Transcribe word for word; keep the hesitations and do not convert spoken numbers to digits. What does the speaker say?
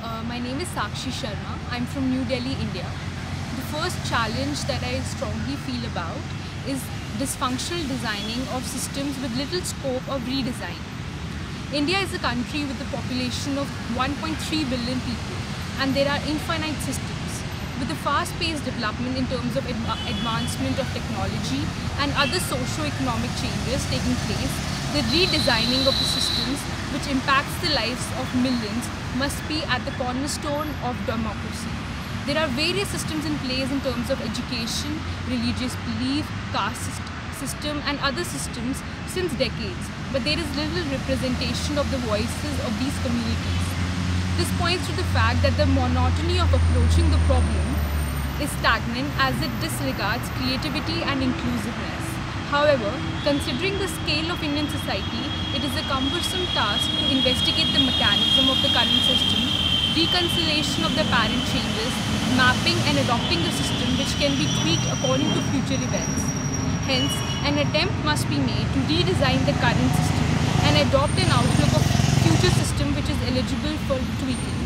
Uh, my name is Sakshi Sharma. I'm from New Delhi, India. The first challenge that I strongly feel about is dysfunctional designing of systems with little scope of redesign. India is a country with a population of one point three billion people, and there are infinite systems. With the fast-paced development in terms of adv advancement of technology and other socio-economic changes taking place, the redesigning of the systems which impacts the lives of millions must be at the cornerstone of democracy. There are various systems in place in terms of education, religious belief, caste system and other systems since decades, but there is little representation of the voices of these communities. This points to the fact that the monotony of approaching the problem is stagnant as it disregards creativity and inclusiveness. However, considering the scale of Indian society, it is a cumbersome task to investigate the mechanism of the current system, reconciliation of the apparent changes, mapping and adopting the system which can be tweaked according to future events. Hence, an attempt must be made to redesign the current system and adopt an outlook of future system which is eligible for tweaking.